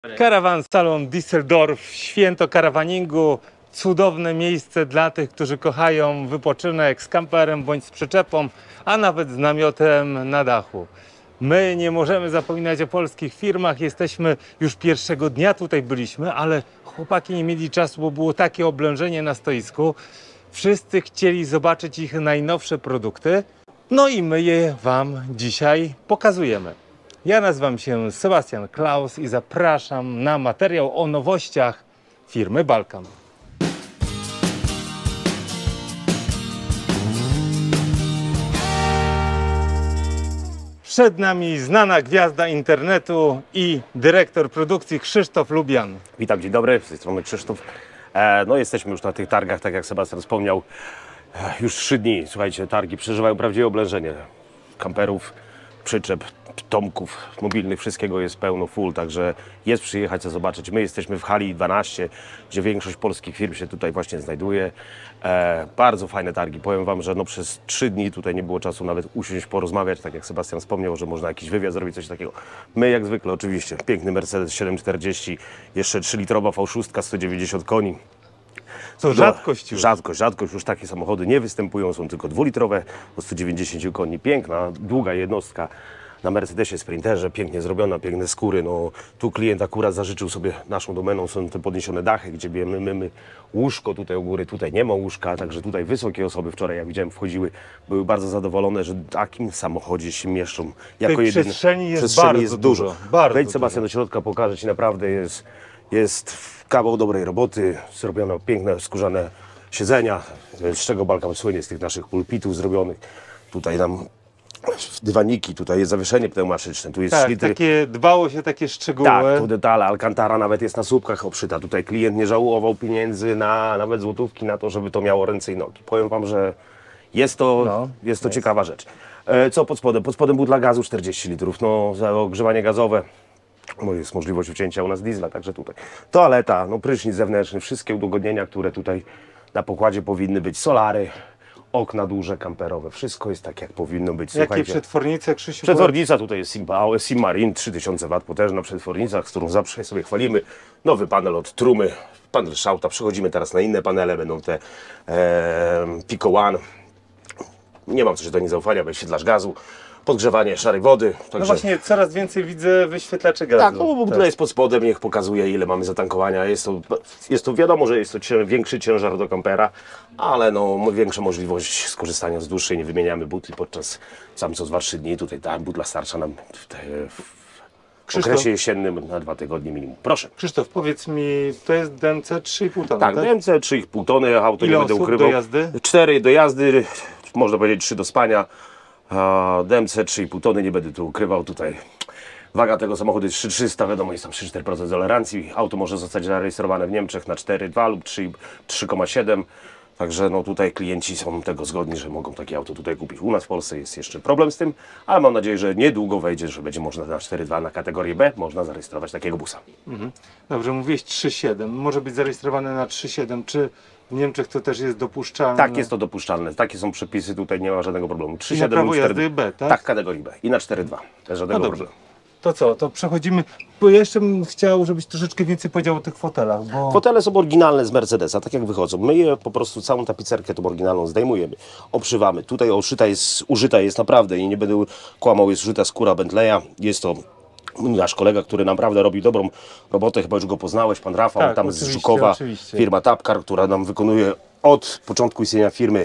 Karawan Salon Düsseldorf, święto karawaningu, cudowne miejsce dla tych, którzy kochają wypoczynek z kamperem bądź z przyczepą, a nawet z namiotem na dachu. My nie możemy zapominać o polskich firmach, jesteśmy już pierwszego dnia tutaj byliśmy, ale chłopaki nie mieli czasu, bo było takie oblężenie na stoisku. Wszyscy chcieli zobaczyć ich najnowsze produkty, no i my je Wam dzisiaj pokazujemy. Ja nazywam się Sebastian Klaus i zapraszam na materiał o nowościach firmy Balkan. Przed nami znana gwiazda internetu i dyrektor produkcji Krzysztof Lubian. Witam, dzień dobry, z tej strony Krzysztof. No jesteśmy już na tych targach, tak jak Sebastian wspomniał, już 3 dni. Słuchajcie, targi przeżywają prawdziwe oblężenie kamperów, przyczep, tomków mobilnych, wszystkiego jest pełno, full, także jest przyjechać, a zobaczyć. My jesteśmy w hali 12, gdzie większość polskich firm się tutaj właśnie znajduje. Bardzo fajne targi. Powiem Wam, że no przez 3 dni tutaj nie było czasu nawet usiąść, porozmawiać, tak jak Sebastian wspomniał, że można jakiś wywiad zrobić, coś takiego. My jak zwykle oczywiście, piękny Mercedes 740, jeszcze 3-litrowa V6, 190 koni. To rzadkość już. Rzadkość, już takie samochody nie występują, są tylko 2-litrowe, o 190 koni. Piękna, długa jednostka na Mercedesie Sprinterze, pięknie zrobiona, piękne skóry. No, tu klient akurat zażyczył sobie, naszą domeną są te podniesione dachy, gdzie my łóżko tutaj u góry, tutaj nie ma łóżka, także tutaj wysokie osoby, wczoraj jak widziałem wchodziły, były bardzo zadowolone, że w takim samochodzie się mieszczą jako jedyny. Przestrzeni jest bardzo dużo. Wejdź Sebastian do środka, pokażę Ci, naprawdę jest kawał dobrej roboty, zrobiono piękne skórzane siedzenia, z czego Balkan słynie, z tych naszych pulpitów zrobionych. Tutaj nam dywaniki, tutaj jest zawieszenie pneumatyczne, tu jest Tak, szlitry. dbało się takie szczegóły. Tak, tu detale, Alcantara nawet jest na słupkach obszyta. Tutaj klient nie żałował pieniędzy na nawet złotówki na to, żeby to miało ręce i nogi. Powiem Wam, że jest to ciekawa rzecz. Co pod spodem? Pod spodem butla gazu 40 litrów, no za ogrzewanie gazowe. No jest możliwość ucięcia u nas diesla, także tutaj. Toaleta, no prysznic zewnętrzny, wszystkie udogodnienia, które tutaj na pokładzie powinny być. Solary, okna duże, kamperowe, wszystko jest tak, jak powinno być. Jakie przetwornice, Krzysiu? Przetwornica tutaj jest Simmarine, 3000 W, potężna przetwornica, z którą zawsze sobie chwalimy. Nowy panel od Trumy, panel Schauta. Przechodzimy teraz na inne panele, będą te Pico One. Nie mam coś do niezaufania, wyświetlacz gazu. Podgrzewanie szarej wody. Także... No właśnie, coraz więcej widzę wyświetlaczy gazu. Tak, no bo tutaj jest pod spodem, niech pokazuje, ile mamy zatankowania. Jest to wiadomo, że jest to większy ciężar do kampera, ale no większa możliwość skorzystania z dłuższej. Nie wymieniamy butli podczas sam co 2-3 dni. Tutaj ta butla starcza nam w okresie jesiennym na 2 tygodnie minimum. Proszę. Krzysztof, powiedz mi, to jest DMC 3,5 tony, tak? DMC 3,5 tony, auto ile nie będę osób ukrywał. do jazdy? 4 do jazdy, można powiedzieć 3 do spania. DMC 3,5 tony, nie będę tu ukrywał tutaj. Waga tego samochodu jest 3300, wiadomo, jest tam 3-4% tolerancji. Auto może zostać zarejestrowane w Niemczech na 4,2 lub 3,7. Także no tutaj klienci są tego zgodni, że mogą takie auto tutaj kupić. U nas w Polsce jest jeszcze problem z tym, ale mam nadzieję, że niedługo wejdzie, że będzie można na 4,2 na kategorię B, można zarejestrować takiego busa. Dobrze, mówiłeś 3,7. Może być zarejestrowane na 3,7. Czy w Niemczech to też jest dopuszczalne? Tak, jest to dopuszczalne. Takie są przepisy, tutaj nie ma żadnego problemu. 3,7 prawo jazdy B, tak? Tak, kategorii B. I na 4,2. Też żadnego problemu. To co, to przechodzimy, bo jeszcze bym chciał, żebyś troszeczkę więcej powiedział o tych fotelach, bo... Fotele są oryginalne z Mercedesa, tak jak wychodzą. My je po prostu, całą tapicerkę tą oryginalną zdejmujemy, obszywamy. Tutaj użyta jest naprawdę, i nie będę kłamał, jest użyta skóra Bentleya. Jest to nasz kolega, który naprawdę robi dobrą robotę, chyba już go poznałeś, pan Rafał, tak, tam z Żukowa, firma Tapcar, która nam wykonuje od początku istnienia firmy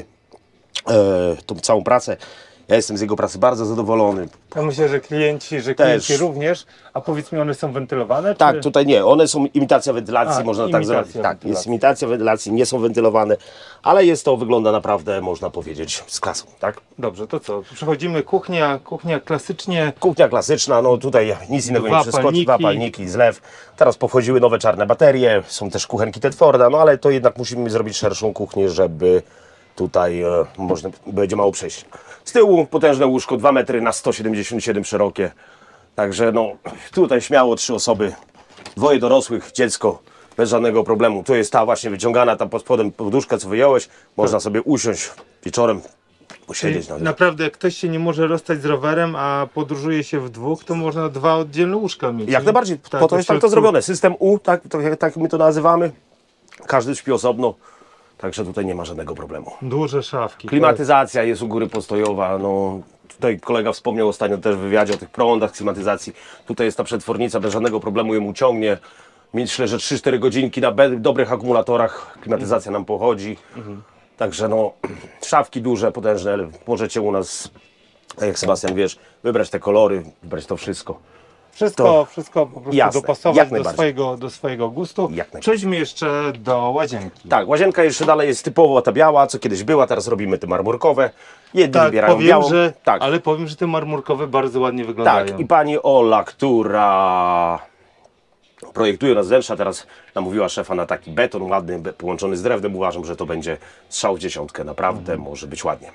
tą całą pracę. Ja jestem z jego pracy bardzo zadowolony. Ja myślę, że klienci również. A powiedz mi, one są wentylowane? Tak, tutaj nie. One są imitacja wentylacji, można tak zrobić. Tak, jest imitacja wentylacji, nie są wentylowane, ale wygląda naprawdę, można powiedzieć, z klasą, tak? Dobrze, to co? Przechodzimy kuchnia klasycznie. Kuchnia klasyczna, no tutaj nic innego nie przeskoczy. 2 palniki, zlew. Teraz powchodziły nowe czarne baterie, są też kuchenki Tedforda, no ale to jednak musimy zrobić szerszą kuchnię, żeby tutaj będzie mało przejść. Z tyłu potężne łóżko, 2 metry na 177 szerokie. Także no tutaj śmiało 3 osoby, 2 dorosłych, dziecko, bez żadnego problemu. Tu jest ta właśnie wyciągana, tam pod spodem poduszka, co wyjąłeś. Można sobie usiąść wieczorem, posiedzieć na Naprawdę, jak ktoś się nie może rozstać z rowerem, a podróżuje się w dwóch, to można 2 oddzielne łóżka mieć. Jak najbardziej, Tak, po to jest tak to zrobione. System U, tak my to nazywamy. Każdy śpi osobno, także tutaj nie ma żadnego problemu. Duże szafki. Klimatyzacja jest u góry postojowa. No, tutaj kolega wspomniał ostatnio też w wywiadzie o tych prądach klimatyzacji. Tutaj jest ta przetwornica, bez żadnego problemu ją uciągnie. Myślę, że 3-4 godzinki na dobrych akumulatorach klimatyzacja nam pochodzi. Także no, szafki duże, potężne, ale możecie u nas, tak jak Sebastian wiesz, wybrać te kolory, wybrać to wszystko. Wszystko po prostu Jasne, dopasować jak do najbardziej. do swojego gustu. Jak najbardziej. Przejdźmy jeszcze do łazienki. Tak, łazienka jeszcze dalej jest typowo ta biała, co kiedyś była, teraz robimy te marmurkowe. Jedni Tak, wybierają powiem, białą. że, Tak. ale powiem, że te marmurkowe bardzo ładnie wyglądają. Tak, i pani Ola, która projektuje nas z wnętrza, teraz namówiła szefa na taki beton ładny, połączony z drewnem. Uważam, że to będzie strzał w dziesiątkę. Naprawdę może być ładnie.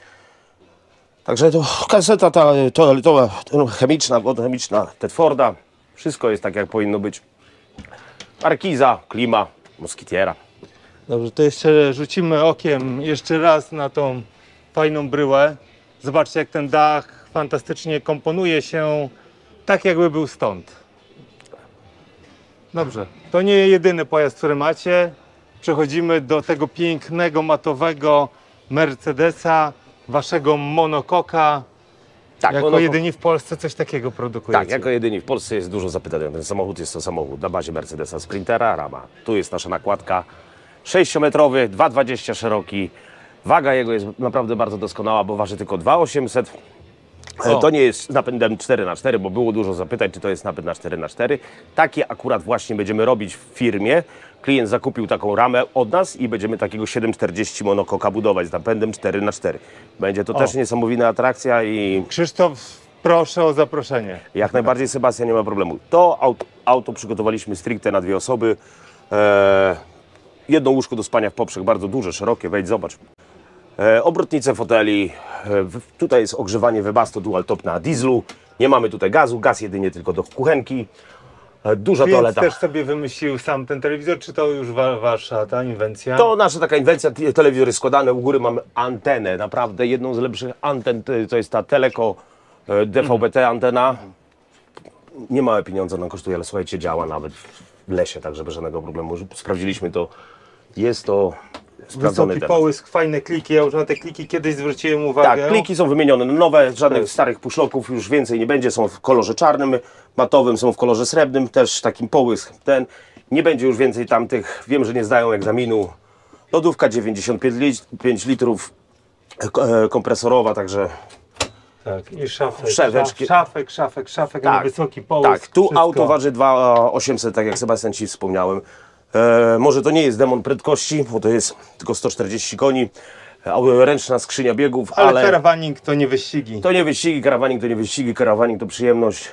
Także to kaseta chemiczna, wodochemiczna Tedforda. Wszystko jest tak, jak powinno być. Markiza, klima, moskitiera. Dobrze, to jeszcze rzucimy okiem jeszcze raz na tą fajną bryłę. Zobaczcie, jak ten dach fantastycznie komponuje się, tak jakby był stąd. Dobrze, to nie jedyny pojazd, który macie. Przechodzimy do tego pięknego, matowego Mercedesa, waszego monokoka. Tak, Jako jedyni w Polsce coś takiego produkujecie. Tak, jako jedyni w Polsce jest dużo zapytań. Ten samochód jest to samochód na bazie Mercedesa Sprintera, rama. Tu jest nasza nakładka. 6-metrowy, 2,20 szeroki. Waga jego jest naprawdę bardzo doskonała, bo waży tylko 2,800. To nie jest napędem 4x4, bo było dużo zapytań, czy to jest napęd na 4x4. Takie akurat właśnie będziemy robić w firmie. Klient zakupił taką ramę od nas i będziemy takiego 740 monokoka budować z napędem 4x4. Będzie to też niesamowita atrakcja i Krzysztof, proszę o zaproszenie. jak najbardziej, Sebastian, nie ma problemu. To auto przygotowaliśmy stricte na 2 osoby. Jedno łóżko do spania w poprzek, bardzo duże, szerokie, wejdź, zobacz. Obrotnice foteli, tutaj jest ogrzewanie Webasto Dual Top na dieslu. Nie mamy tutaj gazu, gaz jedynie tylko do kuchenki. Duża Klient toaleta. też sobie wymyślił sam ten telewizor, czy to już wasza ta inwencja? To nasza taka inwencja, telewizor jest składany, u góry mamy antenę, naprawdę jedną z lepszych anten, to jest ta Teleco DVB-T antena. Nie małe pieniądze nam kosztuje, ale słuchajcie, działa nawet w lesie, także bez żadnego problemu. Sprawdziliśmy to, jest to sprawdzony Wysoki temat. połysk, fajne kliki, ja już na te kliki kiedyś zwróciłem uwagę. Tak, kliki są wymienione nowe, żadnych starych puszloków już więcej nie będzie, są w kolorze czarnym, matowym, są w kolorze srebrnym, też takim połysk ten. Nie będzie już więcej tamtych, wiem, że nie zdają egzaminu. Lodówka 95 litrów, kompresorowa, także Tak, i szafek, Szafeczki. szafek, tak, wysoki połysk. tak, tu wszystko. auto waży 2,800, tak jak Sebastian Ci wspomniałem. Może to nie jest demon prędkości, bo to jest tylko 140 koni, ręczna skrzynia biegów, Ale karawaning to nie wyścigi. to nie wyścigi, karawaning to nie wyścigi, karawaning to przyjemność.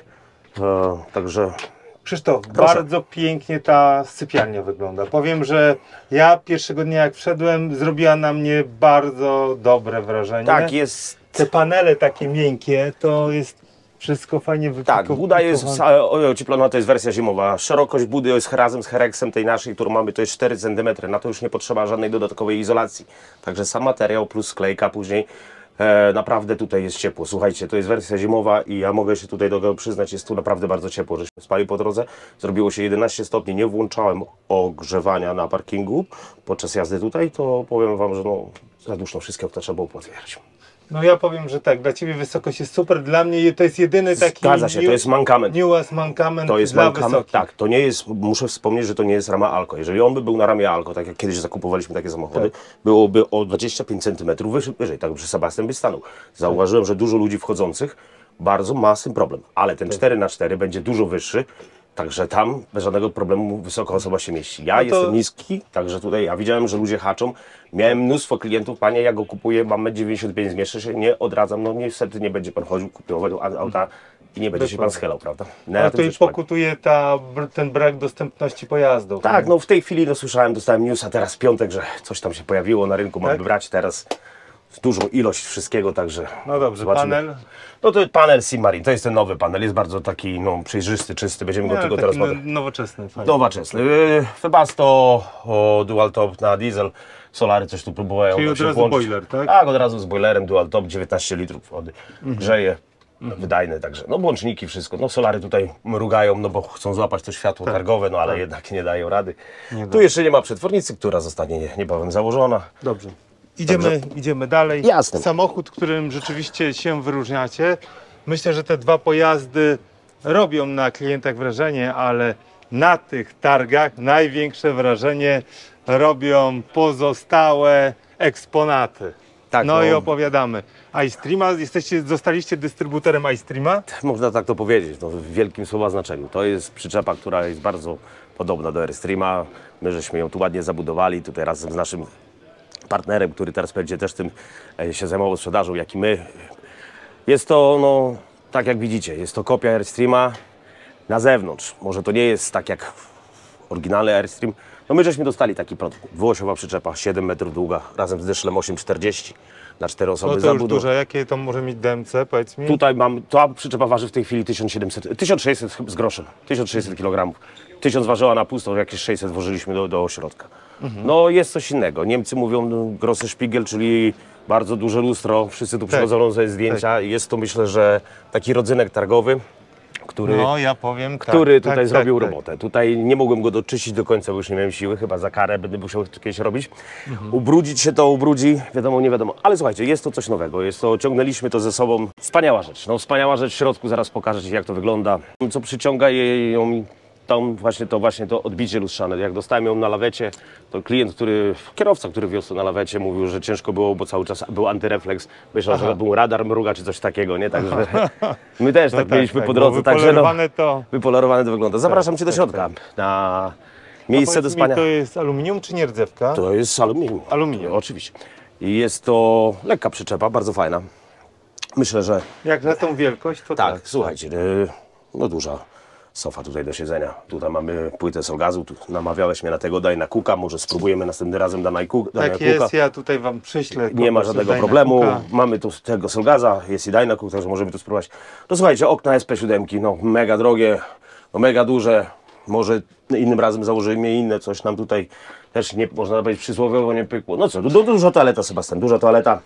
Także Krzysztof, Proszę. bardzo pięknie ta sypialnia wygląda. Powiem, że ja pierwszego dnia jak wszedłem, zrobiła na mnie bardzo dobre wrażenie. tak jest. Te panele takie miękkie, to jest wszystko fajnie wypikowane. Tak, buda jest ocieplona, to jest wersja zimowa. Szerokość budy jest razem z Herexem tej naszej, którą mamy, to jest 4 cm. Na to już nie potrzeba żadnej dodatkowej izolacji. Także sam materiał plus sklejka później. Naprawdę tutaj jest ciepło. Słuchajcie, to jest wersja zimowa i ja mogę się tutaj do tego przyznać, jest tu naprawdę bardzo ciepło. Żeśmy spali po drodze, zrobiło się 11 stopni, nie włączałem ogrzewania na parkingu podczas jazdy tutaj, to powiem Wam, że no, za duszno wszystkie okna trzeba było potwierdzić. No ja powiem, że tak, dla Ciebie wysokość jest super, dla mnie to jest jedyny taki Zgadza się, to jest mankament. mankament To jest dla mankament, wysokich. tak, to nie jest, muszę wspomnieć, że to nie jest rama Alko. Jeżeli on by był na ramie Alko, tak jak kiedyś zakupowaliśmy takie samochody, byłoby o 25 cm wyżej, tak przy Sebastian by stanął. Zauważyłem, że dużo ludzi wchodzących bardzo ma z tym problem, ale ten 4x4 będzie dużo wyższy, także tam bez żadnego problemu wysoka osoba się mieści. Ja jestem niski, także tutaj ja widziałem, że ludzie haczą. Miałem mnóstwo klientów, panie, ja go kupuję, mam 1,95 m, zmieszczę się, nie odradzam, no niestety nie będzie pan chodził, kupował auta i nie będzie się pan schylał, prawda? Ale to i pokutuje ten brak dostępności pojazdów. Tak, no w tej chwili no, słyszałem, dostałem newsa teraz w piątek, że coś tam się pojawiło na rynku, mamy brać teraz dużą ilość wszystkiego, także No dobrze, zobaczymy. panel? No to panel Simmarin, to jest ten nowy panel, jest bardzo taki no, przejrzysty, czysty, będziemy go tylko teraz... Nowoczesny, fajny. Nowoczesny. Webasto Dual Top na diesel. Solary coś tu próbują Czyli się od razu włączyć. boiler, tak? Tak, od razu z boilerem, dual top, 19 litrów wody. Grzeje, wydajne także. No włączniki, wszystko. No solary tutaj mrugają, no bo chcą złapać to światło targowe, no ale jednak nie dają rady. Tu jeszcze nie ma przetwornicy, która zostanie niebawem założona. Dobrze. Idziemy dalej. Jasne. Samochód, którym rzeczywiście się wyróżniacie. Myślę, że te dwa pojazdy robią na klientach wrażenie, ale na tych targach największe wrażenie robią pozostałe eksponaty. Tak, no no. i opowiadamy. iStreama, zostaliście dystrybutorem iStreama? Można tak to powiedzieć, no, w wielkim słowa znaczeniu. To jest przyczepa, która jest bardzo podobna do Airstreama. My żeśmy ją tu ładnie zabudowali, tutaj razem z naszym partnerem, który teraz będzie też tym się zajmował sprzedażą, jak i my. Jest to, no, tak jak widzicie, jest to kopia Airstreama na zewnątrz. Może to nie jest tak jak oryginalny Airstream. No my żeśmy dostali taki produkt. Dwuosiowa przyczepa, 7 metrów długa, razem z dyszlem 8,40 na 4 osoby No to już zabudow- duże. Jakie to może mieć DMC, powiedz mi? Tutaj mam, ta przyczepa waży w tej chwili 1600 z groszem, 1600 kg. 1000 ważyła na pusto, jakieś 600 włożyliśmy do ośrodka. No jest coś innego. Niemcy mówią grosse Spiegel, czyli bardzo duże lustro. Wszyscy tu przychodzą robić zdjęcia. Jest to, myślę, że taki rodzynek targowy, który, No ja powiem tak. który tutaj tak, zrobił tak. robotę. Tutaj nie mogłem go doczyścić do końca, bo już nie miałem siły, chyba za karę będę musiał kiedyś robić. Ubrudzić się to ubrudzi, wiadomo, nie wiadomo. Ale słuchajcie, jest to coś nowego, ciągnęliśmy to ze sobą. Wspaniała rzecz, no wspaniała rzecz w środku, zaraz pokażę Ci, jak to wygląda. Co przyciąga ją tam właśnie to odbicie lustrzane. Jak dostałem ją na lawecie, to kierowca, który wiózł to na lawecie, mówił, że ciężko było, bo cały czas był antyrefleks. Myślał, że był radar mruga czy coś takiego, nie? Także my też tak mieliśmy po drodze. Także no, wypolerowane to wygląda. Zapraszam Cię do środka na miejsce do spania. To jest aluminium czy nie rdzewka? To jest aluminium. Aluminium. Oczywiście. I jest to lekka przyczepa, bardzo fajna. Myślę, że Jak na tą wielkość, to tak, słuchajcie, no duża sofa tutaj do siedzenia. Tutaj mamy płytę Solgazu, tu namawiałeś mnie na tego, daj na Kuka, może spróbujemy następnym razem Daj na Kuka. Tak jest, ja tutaj Wam przyślę. Nie ma żadnego problemu, mamy tu tego Solgaza, jest i Dynacook, także możemy tu spróbować. No słuchajcie, okna SP7, no mega drogie, no mega duże, może innym razem założymy inne, coś nam tutaj też nie, można powiedzieć, przysłowiowo nie pykło. No co, duża toaleta, Sebastian, duża toaleta.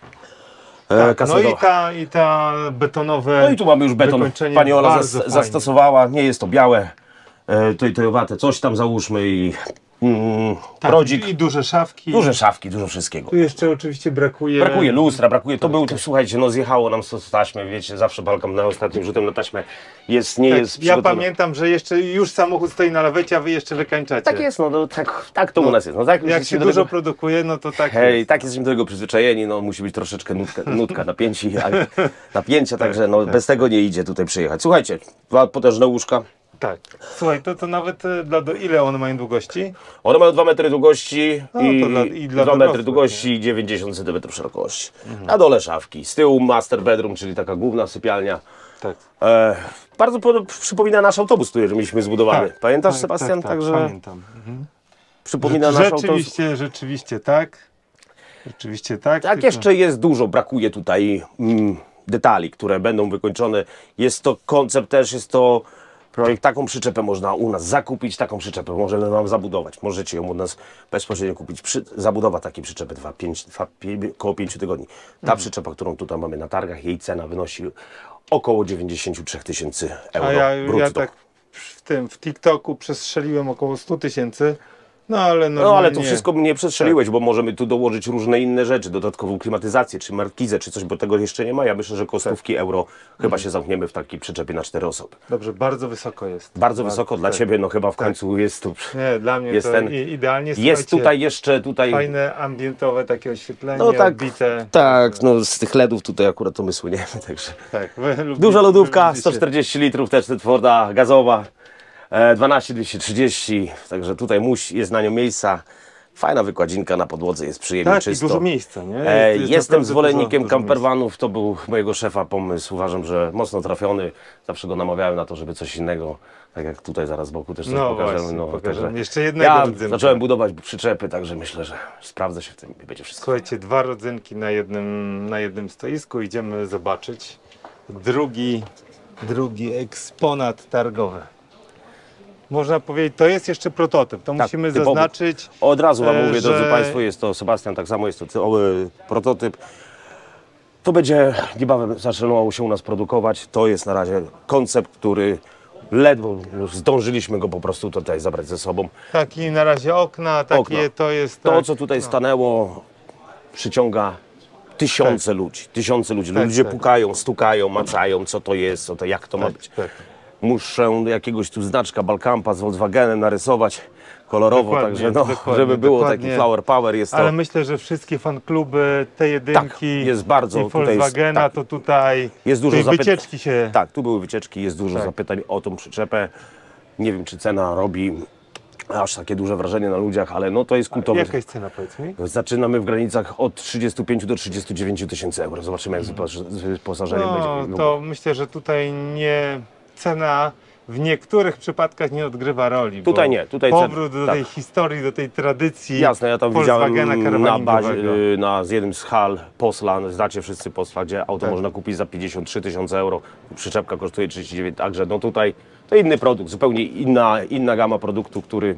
Tak, no i ta betonowe. No i tu mamy już beton. wykończenie Pani Ola bardzo fajnie. zastosowała, nie jest to białe, tojowate, coś tam załóżmy i Tak, prodzik. i duże szafki. Duże szafki, dużo wszystkiego. Tu jeszcze oczywiście brakuje. Brakuje lustra, brakuje. To był, słuchajcie, no zjechało nam z taśmy, wiecie, zawsze balkam na ostatnim rzutem na taśmę nie jest Ja przygotowana. pamiętam, że jeszcze już samochód stoi na lawecie, a Wy jeszcze wykańczacie. Tak jest, no tak to u nas jest. No, tak, Jak się do dużo tego, produkuje, no to tak hej, jest. tak jesteśmy do tego przyzwyczajeni, no musi być troszeczkę nutka napięcia, także no bez tego nie idzie tutaj przyjechać. Słuchajcie, dwa potężne łóżka. Tak. Słuchaj, to nawet ile one mają długości? One mają 2 metry długości No, i to i dla 2 metry dorosłych, długości i 90 cm szerokości. Na dole szafki. Z tyłu master bedroom, czyli taka główna sypialnia. Tak. Bardzo przypomina nasz autobus, który mieliśmy zbudowany. Pamiętasz, Sebastian? Tak, Także pamiętam. przypomina nasz autobus. Rzeczywiście tak. Rzeczywiście tak. Tak, tylko- jeszcze jest dużo, brakuje tutaj detali, które będą wykończone. Jest to koncept też, jest to projekt, taką przyczepę można u nas zakupić, taką przyczepę możemy nam zabudować. Możecie ją u nas bezpośrednio kupić. Zabudowa takiej przyczepy trwa około 5 tygodni. Ta przyczepa, którą tutaj mamy na targach, jej cena wynosi około 93 000 euro A ja brutto. tak w TikToku przestrzeliłem około 100 000. No ale No normalnie... ale to wszystko mnie przestrzeliłeś, bo możemy tu dołożyć różne inne rzeczy, dodatkową klimatyzację, czy markizę, czy coś, bo tego jeszcze nie ma. Ja myślę, że około 100 euro chyba się zamkniemy w takiej przyczepie na 4 osoby. Dobrze, bardzo wysoko jest. Bardzo wysoko dla Ciebie, no chyba w końcu jest tu. Nie, dla mnie Jest to ten- idealnie. Jest Słuchajcie, tutaj jeszcze, fajne ambientowe takie oświetlenie, no tak, odbite. tak, no z tych LEDów tutaj akurat to my słyniemy, także. Tak, wy lubicie- Duża lodówka, lubicie. 140 litrów, też Tworda gazowa, 12230, także tutaj jest na nią miejsca. Fajna wykładzinka na podłodze, jest przyjemnie Tak, czysto. i dużo miejsca, nie? Jest Jestem naprawdę zwolennikiem dużo campervanów, to był mojego szefa pomysł, uważam, że mocno trafiony. Zawsze go namawiałem na to, żeby coś innego, tak jak tutaj zaraz z boku też coś No pokażemy. właśnie, pokażemy. także Jeszcze jednego ja rodzynka. zacząłem budować przyczepy, także myślę, że sprawdza się w tym i będzie wszystko. Słuchajcie, 2 rodzynki na jednym stoisku, idziemy zobaczyć drugi eksponat targowy. można powiedzieć, to jest jeszcze prototyp. To Tak, musimy typowy. zaznaczyć. Od razu Wam mówię, że- drodzy Państwo, jest to Sebastian, tak samo jest to cały prototyp. To będzie niebawem zaczęło się u nas produkować. To jest na razie koncept, który ledwo już zdążyliśmy go po prostu tutaj zabrać ze sobą. Taki na razie okna, takie Okna. to jest. To, tak, co tutaj stanęło, przyciąga tysiące ludzi. Tysiące ludzi. Tak, Ludzie tak. pukają, stukają, maczają, co to jest, co to, jak to ma być. tak. Muszę jakiegoś tu znaczka Balkampa z Volkswagenem narysować kolorowo, Dokładnie, także no, dokładnie, żeby było dokładnie. taki flower power jest to. Ale myślę, że wszystkie fankluby, te jedynki jest bardzo i tutaj jest- Volkswagena, tak. to tutaj Jest dużo tej zapyt- wycieczki się. Tak, tu były wycieczki, jest dużo Tak. zapytań o tą przyczepę. Nie wiem, czy cena robi aż takie duże wrażenie na ludziach, ale no to jest kultowe. Jaka jest cena, powiedz mi? Zaczynamy w granicach od 35 do 39 tysięcy euro. Zobaczymy, jak z wyposażeniem No, będzie. to myślę, że tutaj nie cena w niektórych przypadkach nie odgrywa roli. Tutaj bo nie, tutaj powrót cena- do tak. tej historii, do tej tradycji. Jasne, ja tam Volkswagena widziałem na karawaningowego. bazie, z jednym z hal Poslan, znacie wszyscy Posla, gdzie auto Tak. można kupić za 53 tysiące euro, przyczepka kosztuje 39, także no tutaj to inny produkt, zupełnie inna gama produktu, który...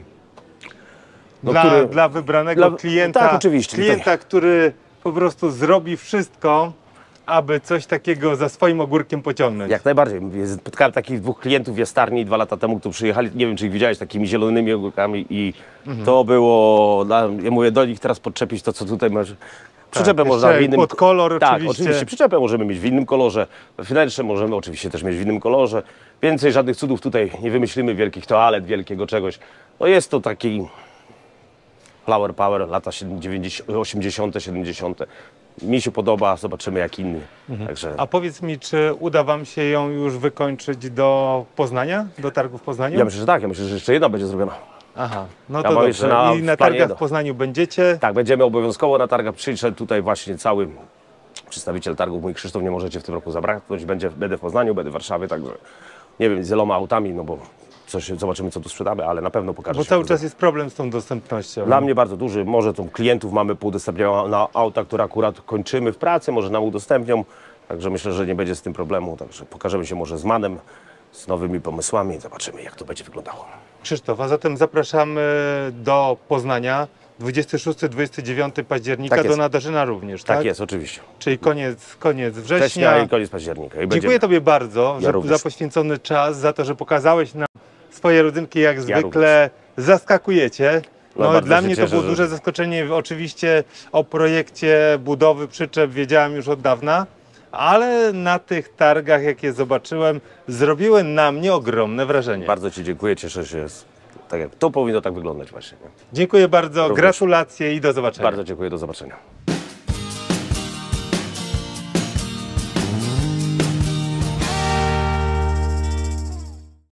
no, Dla wybranego dla- klienta, tak, oczywiście, klienta, który po prostu zrobi wszystko, aby coś takiego za swoim ogórkiem pociągnąć. Jak najbardziej. Spotkałem takich dwóch klientów w Jastarni 2 lata temu, którzy przyjechali, nie wiem czy ich widziałeś, takimi zielonymi ogórkami i to było, ja mówię do nich teraz podczepić to, co tutaj masz. Przyczepę Tak, można jeszcze w innym... pod kolor tak, oczywiście. Przyczepę możemy mieć w innym kolorze, wnętrze możemy oczywiście też mieć w innym kolorze. Więcej żadnych cudów tutaj nie wymyślimy, wielkich toalet, wielkiego czegoś. No jest to taki flower power, lata 80., 70. Mi się podoba, zobaczymy jak inny. Także... A powiedz mi, czy uda Wam się ją już wykończyć do Poznania, do targów w Poznaniu? Ja myślę, że tak, ja myślę, że jeszcze jedna będzie zrobiona. Aha, no Ja to mam dobrze. jeszcze I w na planie targach jedno. w Poznaniu będziecie. Tak, będziemy obowiązkowo na targach. Przyszedł tutaj właśnie cały przedstawiciel targów, mój Krzysztof, nie możecie w tym roku zabraknąć. Będę w Poznaniu, będę w Warszawie, także nie wiem, z wieloma autami, no bo zobaczymy, co tu sprzedamy, ale na pewno pokażę Bo się. cały czas jest problem z tą dostępnością. Dla mnie bardzo duży, może tą klientów mamy poudostępnione auta, które akurat kończymy w pracy, może nam udostępnią, także myślę, że nie będzie z tym problemu, także pokażemy się może z Manem, z nowymi pomysłami, zobaczymy, jak to będzie wyglądało. Krzysztof, a zatem zapraszamy do Poznania 26-29 października, Tak jest. do Nadarzyna również, tak? Tak jest, oczywiście. Czyli koniec września. Września i koniec października. I Dziękuję będziemy- Tobie bardzo Ja również. za poświęcony czas, za to, że pokazałeś nam swoje rodzynki, jak Ja zwykle zaskakujecie. No, No, bardzo dla się mnie cieszę, to było że- duże zaskoczenie. Oczywiście o projekcie budowy przyczep wiedziałem już od dawna, ale na tych targach, jakie zobaczyłem, zrobiły na mnie ogromne wrażenie. Bardzo Ci dziękuję, cieszę się. Tak jak to powinno tak wyglądać właśnie. Nie? Dziękuję bardzo, Również. gratulacje i do zobaczenia. Bardzo dziękuję, do zobaczenia.